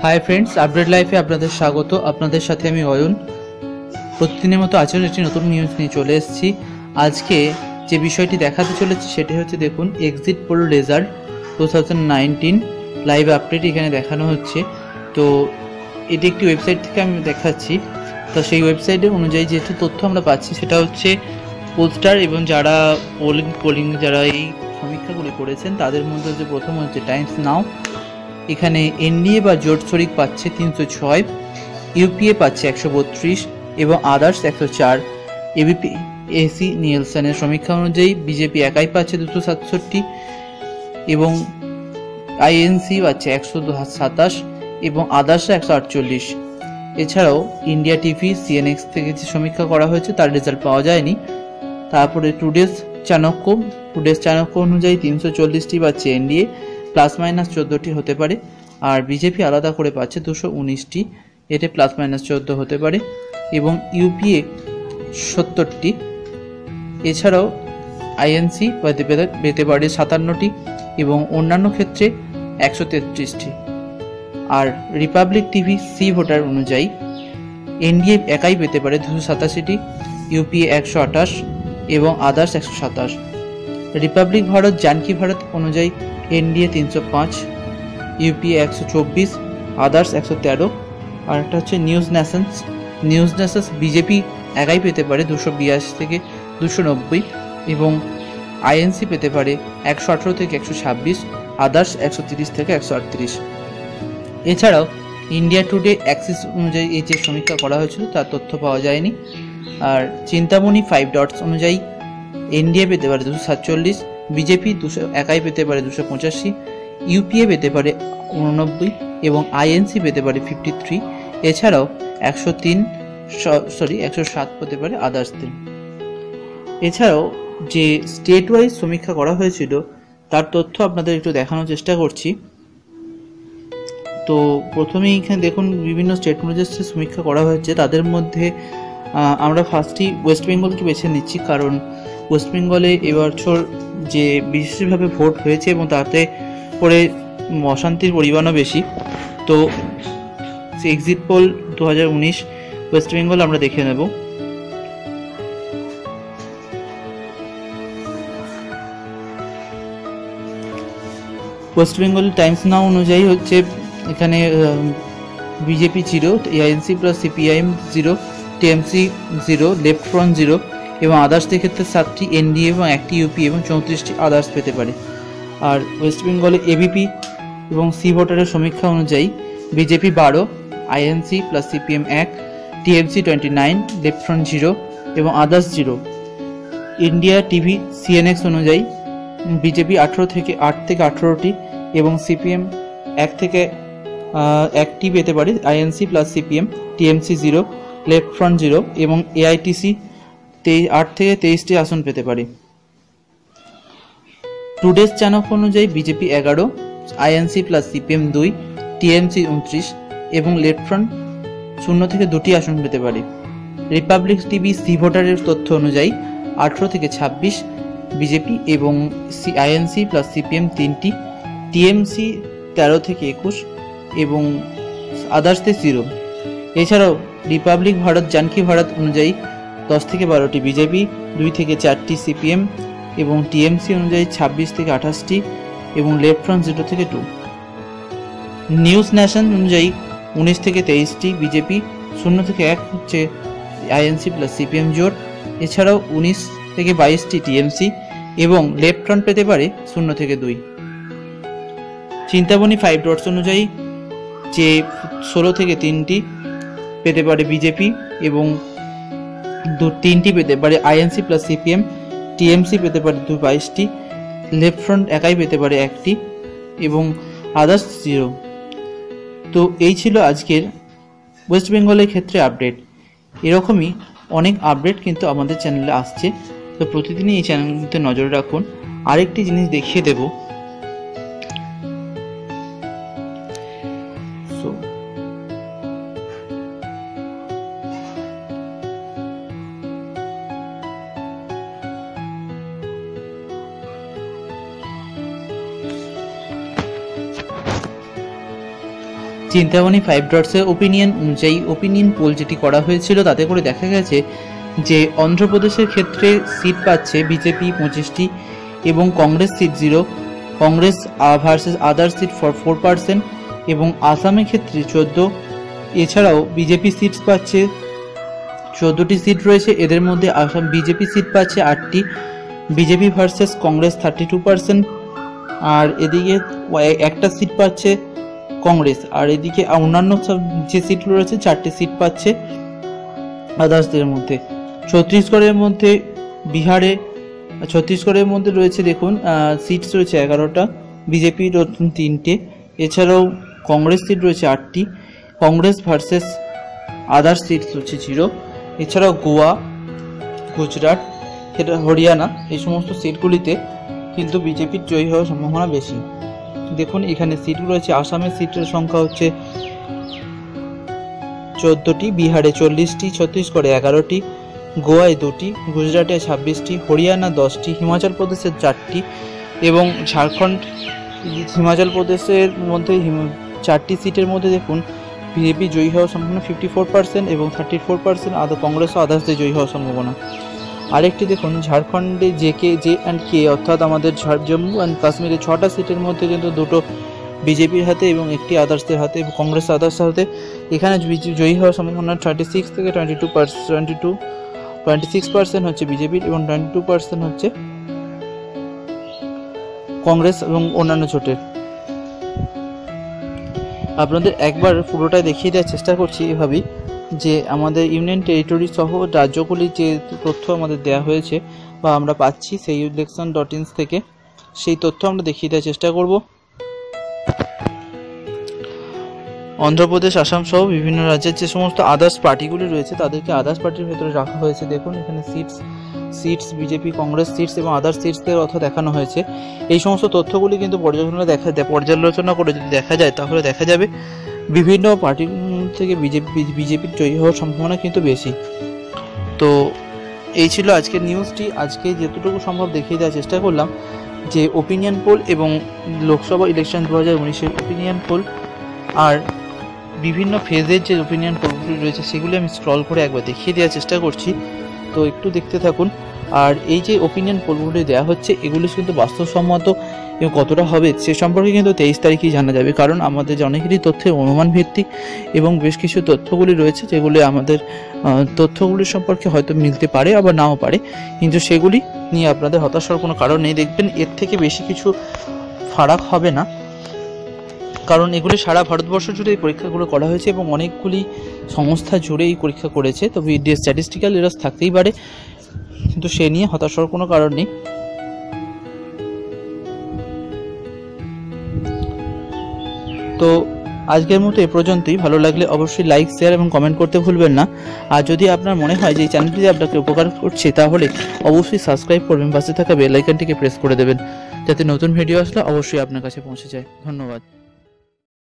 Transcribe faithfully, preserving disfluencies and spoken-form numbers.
Hi friends, update লাইফে আপনাদের স্বাগত। আপনাদের সাথে আমি অয়ন। প্রতিদিনের মতো আজও একটি নতুন নিউজ নিয়ে চলে এসেছি। আজকে যে বিষয়টি দেখাতে চলেছি সেটি হচ্ছে, দেখুন, exit poll result two thousand nineteen live update এখানে দেখানো হচ্ছে। তো এটি একটি ওয়েবসাইট থেকে আমি দেখাচ্ছি। তো সেই ওয়েবসাইটের অনুযায়ী যেহেতু তথ্য আমরা পাচ্ছি সেটা হচ্ছে পোস্টার, এবং যারা পোলিং পোলিং যারা এই সমীক্ষাগুলি করেছেন তাদের মধ্যে যে প্রথম হচ্ছে টাইমস নাও। এখানে এনডিএ বা জোট শরিক পাচ্ছে তিনশো ছয়, ইউপিএ পাচ্ছে একশো বত্রিশ এবং আদার্স একশো চার। এবিপি এসি নিয়েলসনের সমীক্ষা অনুযায়ী বিজেপি একাই পাচ্ছে দুশো সাতষট্টি এবং আইএনসি পাচ্ছে একশো সাতাশ এবং আদার্স একশো আটচল্লিশ। এছাড়াও ইন্ডিয়া টিভি সিএনএক্স থেকে যে সমীক্ষা করা হয়েছে তার রেজাল্ট পাওয়া যায়নি। তারপরে টুডেস চাণক্য টুডেস চাণক্য অনুযায়ী তিনশো চল্লিশটি পাচ্ছে এনডিএ, প্লাস মাইনাস চোদ্দোটি হতে পারে, আর বিজেপি আলাদা করে পাচ্ছে দুশো উনিশটি, এতে প্লাস মাইনাস চোদ্দো হতে পারে, এবং ইউপিএ সত্তরটি। এছাড়াও আইএনসি পেতে পারে সাতান্নটি এবং অন্যান্য ক্ষেত্রে একশো তেত্রিশটি। আর রিপাবলিক টিভি সি ভোটার অনুযায়ী এনডিএ একাই পেতে পারে দুশো সাতাশিটি, ইউপিএ একশো আঠাশ এবং আদার্স একশো সাতাশ। রিপাবলিক ভারত জানকি ভারত অনুযায়ী এনডিএ তিনশো পাঁচ, ইউপিএ একশো চব্বিশ, আদার্স একশো তেরো। আর একটা হচ্ছে News Nation News Nation BJP একাই পেতে পারে দুশো বিরাশি থেকে দুশো নব্বই এবং আইএনসি পেতে পারে একশো আঠেরো থেকে একশো ছাব্বিশ, আদার্স একশো তিরিশ থেকে একশো আটত্রিশ। এছাড়াও ইন্ডিয়া টুডে অ্যাক্সিস অনুযায়ী এই যে সমীক্ষা করা হয়েছিল তার তথ্য পাওয়া যায়নি। আর চিন্তামণি ফাইভ ডটস অনুযায়ী এনডিএ পেতে পারে দুশো সাতচল্লিশ, বিজেপি দুশো একাই পেতে পারে দুশো পঁচাশি, ইউপিএ পেতে পারে উননব্বই এবং আইএনসি পেতে পারে ফিফটি থ্রি। এছাড়াও একশো তিন সরি একশো সাত পেতে পারে আদার্স তিন। এছাড়াও যে স্টেট ওয়াইজ সমীক্ষা করা হয়েছিল তার তথ্য আপনাদের একটু দেখানোর চেষ্টা করছি। তো প্রথমেই এখানে দেখুন বিভিন্ন স্টেট অনুযায়ী সমীক্ষা করা হয়েছে, তাদের মধ্যে আমরা ফার্স্টই ওয়েস্ট বেঙ্গলকে বেছে নিচ্ছি, কারণ ওয়েস্ট বেঙ্গলে এবছর যে বিশেষভাবে ভোট হয়েছে এবং তাতে করে অশান্তির পরিমাণও বেশি। তো এক্সিট পোল দু হাজার উনিশ ওয়েস্ট বেঙ্গল আমরা দেখে নেব। ওয়েস্ট বেঙ্গল টাইমস নাও অনুযায়ী হচ্ছে এখানে BJP zero, AINC plus CPIM zero, TMC zero, left front zero এবং আদার্সদের ক্ষেত্রে সাতটি এনডিএ এবং একটি ইউপি এবং চৌত্রিশটি আদার্স পেতে পারে। আর ওয়েস্ট বেঙ্গলে এবিপি এবং সি ভোটারের সমীক্ষা অনুযায়ী বিজেপি বারো, আইএনসি প্লাস সিপিএম এক, TMC twenty nine, left front zero এবং others zero. India TV CNX অনুযায়ী বিজেপি আঠেরো থেকে আট থেকে আঠেরোটি এবং সিপিএম এক থেকে একটি পেতে পারে, INC plus CPM, TMC zero, left front zero এবং এআইটিসি তেইশ আট থেকে তেইশটি আসন পেতে পারে। টুডেস চাণক্য অনুযায়ী বিজেপি এগারো, আইএনসি প্লাস সিপিএম দুই, টিএমসি উনত্রিশ এবং লেফট ফ্রন্ট শূন্য থেকে দুটি আসন পেতে পারে। রিপাবলিক টিভি সি ভোটারের তথ্য অনুযায়ী আঠেরো থেকে ছাব্বিশ, বিজেপি এবং সি আইএনসি প্লাস সিপিএম তিনটি, টিএমসি তেরো থেকে একুশ এবং আদার্সদের জিরো। এছাড়াও রিপাবলিক ভারত জানকি ভারত অনুযায়ী দশ থেকে বারোটি বিজেপি, দুই থেকে চারটি সিপিএম এবং টিএমসি অনুযায়ী ছাব্বিশ থেকে আঠাশটি এবং লেফট ফ্রন্ট জিরো থেকে টু। নিউজ ন্যাশন অনুযায়ী উনিশ থেকে তেইশটি বিজেপি, শূন্য থেকে এক হচ্ছে আইএনসি প্লাস সিপিএম জোট। এছাড়াও উনিশ থেকে বাইশটি টিএমসি এবং লেফট ফ্রন্ট পেতে পারে শূন্য থেকে দুই। চিন্তামণি ফাইভ ডটস অনুযায়ী যে ষোলো থেকে তিনটি পেতে পারে বিজেপি এবং দু তিনটি পেতে পারে আইএনসি প্লাস সিপিএম, টিএমসি পেতে পারে দু বাইশটি, লেফট ফ্রন্ট একাই পেতে পারে একটি এবং আদার্স জিরো। তো এই ছিল আজকের ওয়েস্ট বেঙ্গলের ক্ষেত্রে আপডেট। এরকমই অনেক আপডেট কিন্তু আমাদের চ্যানেলে আসছে, তো প্রতিদিনই এই চ্যানেলটিতে নজর রাখুন। আরেকটি জিনিস দেখিয়ে দেব, চিন্তামণি ফাইভ ডটসের ওপিনিয়ন অনুযায়ী ওপিনিয়ন পোল যেটি করা হয়েছিল তাতে করে দেখা গেছে যে অন্ধ্রপ্রদেশের ক্ষেত্রে সিট পাচ্ছে বিজেপি পঁচিশটি এবং Congress seat zero, Congress versus other seat for four percent এবং আসামের ক্ষেত্রে চোদ্দো। এছাড়াও বিজেপি সিটস পাচ্ছে চোদ্দোটি সিট রয়েছে, এদের মধ্যে আসাম বিজেপি সিট পাচ্ছে আটটি, BJP versus Congress thirty two percent, আর এদিকে একটা সিট পাচ্ছে কংগ্রেস, আর এদিকে অন্যান্য সব যে সিটগুলো রয়েছে চারটি সিট পাচ্ছে আদার্সদের মধ্যে। ছত্তিশগড়ের মধ্যে বিহারে ছত্তিশগড়ের মধ্যে রয়েছে দেখুন সিটস রয়েছে এগারোটা, বিজেপির তিনটে, এছাড়াও কংগ্রেস সিট রয়েছে আটটি, কংগ্রেস ভার্সেস আদার্স সিটস হচ্ছে জিরো। এছাড়াও গোয়া, গুজরাট, হরিয়ানা এই সমস্ত সিটগুলিতে কিন্তু বিজেপির জয়ী হওয়ার সম্ভাবনা বেশি। দেখুন এখানে সিটগুলো রয়েছে, আসামের সিটের সংখ্যা হচ্ছে চোদ্দোটি, বিহারে চল্লিশটি, ছত্তিশগড়ে এগারোটি, গোয়ায় দুটি, গুজরাটে ছাব্বিশটি, হরিয়ানা দশটি, হিমাচল প্রদেশের চারটি এবং ঝাড়খণ্ড। হিমাচল প্রদেশের মধ্যে চারটি সিটের মধ্যে দেখুন বিজেপি জয়ী হওয়ার সম্ভাবনা ফিফটি ফোর পার্সেন্ট এবং থার্টি ফোর পার্সেন্ট আদৌ কংগ্রেস ও আদার্সদের জয়ী হওয়ার সম্ভাবনা। আরেকটি দেখুন ঝাড়খণ্ডে J K J and K অর্থাৎ আমাদের জম্মু অ্যান্ড কাশ্মীরের ছটা সিটের মধ্যে কিন্তু দুটো বিজেপির হাতে এবং একটি আদার্সদের হাতে, কংগ্রেস আদার্সের হাতে। এখানে জয়ী হওয়ার সম্ভাবনা থার্টি সিক্স থেকে twenty two percent twenty two twenty six percent হচ্ছে বিজেপির এবং টোয়েন্টি টু পার্সেন্ট হচ্ছে কংগ্রেস এবং অন্যান্য জোটের। আপনাদের একবার পুরোটাই দেখিয়ে দেওয়ার চেষ্টা করছি এভাবেই যে আমাদের ইউনিয়ন টেরিটরি সহ রাজ্যগুলির যে তথ্য আমাদের দেওয়া হয়েছে বা আমরা পাচ্ছি সেই ইলেকশন ডট ইনস থেকে, সেই তথ্য আমরা দেখিয়ে দেওয়ার চেষ্টা করব। অন্ধ্রপ্রদেশ, আসাম সহ বিভিন্ন রাজ্যের যে সমস্ত আদার্স পার্টিগুলি রয়েছে তাদেরকে আদার্স পার্টির ভেতরে রাখা হয়েছে। দেখুন এখানে seats seats BJP, Congress seats এবং আদার্স সিটসদের কথা দেখানো হয়েছে। এই সমস্ত তথ্যগুলি কিন্তু পর্যালোচনা দেখা পর্যালোচনা করে যদি দেখা যায় তাহলে দেখা যাবে বিভিন্ন পার্টি থেকে বিজেপি বিজেপির জয়ী হওয়ার সম্ভাবনা কিন্তু বেশি। তো এই ছিল আজকের নিউজটি। আজকে যতটুকু সম্ভব দেখিয়ে দেওয়ার চেষ্টা করলাম যে ওপিনিয়ন পোল এবং লোকসভা ইলেকশন দু হাজার উনিশের ওপিনিয়ন পোল আর বিভিন্ন ফেজের যে ওপিনিয়ন পোলগুলি রয়েছে সেগুলি আমি স্ক্রল করে একবার দেখিয়ে দেওয়ার চেষ্টা করছি, তো একটু দেখতে থাকুন। আর এই যে ওপিনিয়ন পোলগুলি দেওয়া হচ্ছে এগুলি কিন্তু বাস্তবসম্মত এবং কতটা হবে সে সম্পর্কে কিন্তু তেইশ তারিখেই জানা যাবে, কারণ আমাদের অনেকেরই তথ্যের অনুমান ভিত্তিক এবং বেশ কিছু তথ্যগুলি রয়েছে যেগুলি আমাদের তথ্যগুলির সম্পর্কে হয়তো মিলতে পারে আবার নাও পারে, কিন্তু সেগুলি নিয়ে আপনাদের হতাশার কোনো কারণ নেই। দেখবেন এর থেকে বেশি কিছু ফারাক হবে না, কারণ এগুলি সারা ভারতবর্ষ জুড়ে এই পরীক্ষাগুলো করা হয়েছে এবং অনেকগুলি সংস্থা জুড়ে এই পরীক্ষা করেছে। তবে স্ট্যাটিস্টিক্যাল এরার্স থাকতেই পারে, কিন্তু সে নিয়ে হতাশার কোনো কারণ নেই। তো আজকের মতো এ পর্যন্তই। ভালো লাগলে অবশ্যই লাইক, শেয়ার এবং কমেন্ট করতে ভুলবেন না। আর যদি আপনার মনে হয় যে এই চ্যানেলটি আপনাকে উপকার করছে তাহলে অবশ্যই সাবস্ক্রাইব করবেন, পাশে থাকা বেল আইকনটিকে প্রেস করে দেবেন যাতে নতুন ভিডিও আসলে অবশ্যই আপনার কাছে পৌঁছে যায়। ধন্যবাদ।